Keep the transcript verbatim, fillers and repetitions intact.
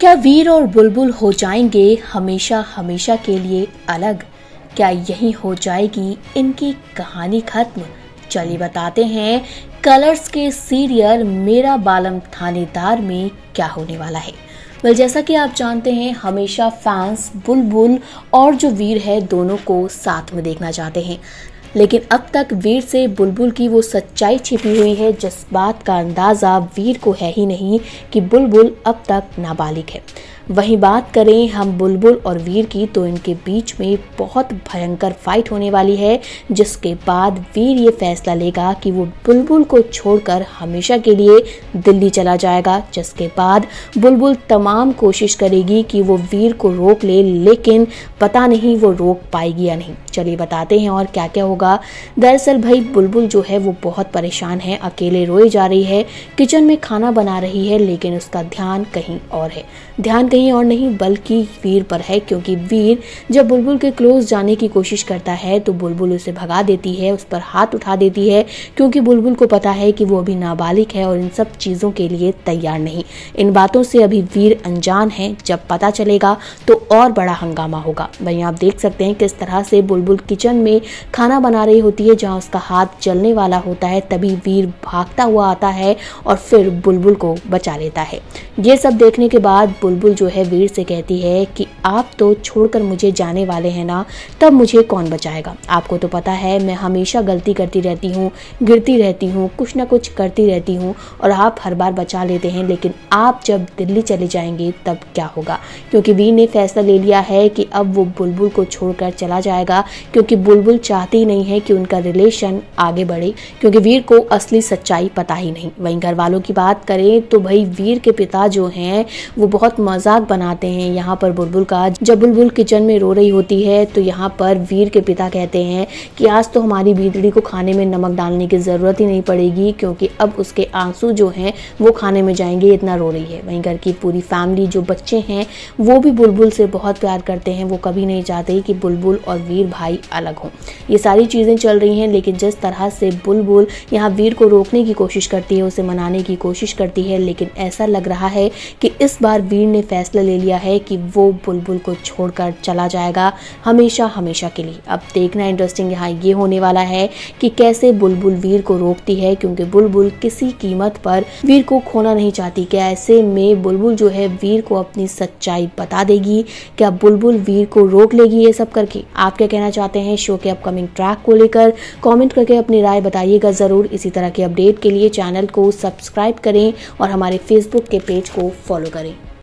क्या वीर और बुलबुल हो जाएंगे हमेशा हमेशा के लिए अलग? क्या यही हो जाएगी इनकी कहानी खत्म? चलिए बताते हैं कलर्स के सीरियल मेरा बालम थानेदार में क्या होने वाला है। वेल जैसा कि आप जानते हैं हमेशा फैंस बुलबुल और जो वीर है दोनों को साथ में देखना चाहते हैं, लेकिन अब तक वीर से बुलबुल की वो सच्चाई छिपी हुई है जिस बात का अंदाज़ा वीर को है ही नहीं कि बुलबुल अब तक नाबालिग है। वहीं बात करें हम बुलबुल और वीर की तो इनके बीच में बहुत भयंकर फाइट होने वाली है, जिसके बाद वीर ये फैसला लेगा कि वो बुलबुल को छोड़कर हमेशा के लिए दिल्ली चला जाएगा, जिसके बाद बुलबुल तमाम कोशिश करेगी कि वो वीर को रोक ले, लेकिन पता नहीं वो रोक पाएगी या नहीं। चलिए बताते हैं और क्या क्या होगा। दरअसल भाई बुलबुल जो है वो बहुत परेशान है, अकेले रोए जा रही है, किचन में खाना बना रही है, लेकिन उसका ध्यान कहीं और है। ध्यान कहीं और नहीं बल्कि वीर पर है, क्योंकि वीर जब बुलबुल के क्लोज जाने की कोशिश करता है तो बुलबुल उसे भगा देती है, उस पर हाथ उठा देती है, क्योंकि बुलबुल को पता है कि वो अभी नाबालिग है और इन सब चीज़ों के लिए तैयार नहीं। इन बातों से अभी वीर अनजान है, जब पता चलेगा तो और बड़ा हंगामा होगा। वहीं आप देख सकते हैं किस तरह से बुलबुल किचन में खाना बना रही होती है, जहाँ उसका हाथ जलने वाला होता है, तभी वीर भागता हुआ आता है और फिर बुलबुल को बचा लेता है। ये सब देखने के बाद बुलबुल जो है वीर से कहती है कि आप तो छोड़कर मुझे जाने वाले हैं ना, तब मुझे कौन बचाएगा? आपको तो पता है मैं हमेशा गलती करती रहती हूँ, गिरती रहती हूँ, कुछ ना कुछ करती रहती हूँ और आप हर बार बचा लेते हैं, लेकिन आप जब दिल्ली चले जाएंगे तब क्या होगा? क्योंकि वीर ने फैसला ले लिया है कि अब वो बुलबुल को छोड़कर चला जाएगा, क्योंकि बुलबुल चाहती नहीं है कि उनका रिलेशन आगे बढ़े, क्योंकि वीर को असली सच्चाई पता ही नहीं। वहीं घर वालों की बात करें तो भाई वीर के पिता जो हैं वो बहुत मजाक बनाते हैं यहाँ पर बुलबुल का। जब बुलबुल किचन में रो रही होती है तो यहाँ पर वीर के पिता कहते हैं कि आज तो हमारी बीतड़ी को खाने में नमक डालने की ज़रूरत ही नहीं पड़ेगी, क्योंकि अब उसके आंसू जो हैं वो खाने में जाएंगे, इतना रो रही है। वहीं घर की पूरी फैमिली जो बच्चे हैं वो भी बुलबुल से बहुत प्यार करते हैं, वो कभी नहीं चाहते कि बुलबुल और वीर भाई अलग हों। ये सारी चीज़ें चल रही हैं, लेकिन जिस तरह से बुलबुल यहाँ वीर को रोकने की कोशिश करती है, उसे मनाने की कोशिश करती है, लेकिन ऐसा लग रहा है कि इस बार वीर ने फैसला ले लिया है कि वो बुलबुल को छोड़कर चला जाएगा हमेशा हमेशा के लिए। अब देखना इंटरेस्टिंग यहाँ ये होने वाला है कि कैसे बुलबुल वीर को रोकती है, क्योंकि बुलबुल किसी कीमत पर वीर को खोना नहीं चाहती। क्या ऐसे में बुलबुल जो है वीर को अपनी सच्चाई बता देगी? क्या बुलबुल वीर को रोक लेगी ये सब करके? आप क्या कहना चाहते हैं शो के अपकमिंग ट्रैक को लेकर? कमेंट करके अपनी राय बताइएगा ज़रूर। इसी तरह के अपडेट के लिए चैनल को सब्सक्राइब करें और हमारे फेसबुक के पेज को फॉलो करें।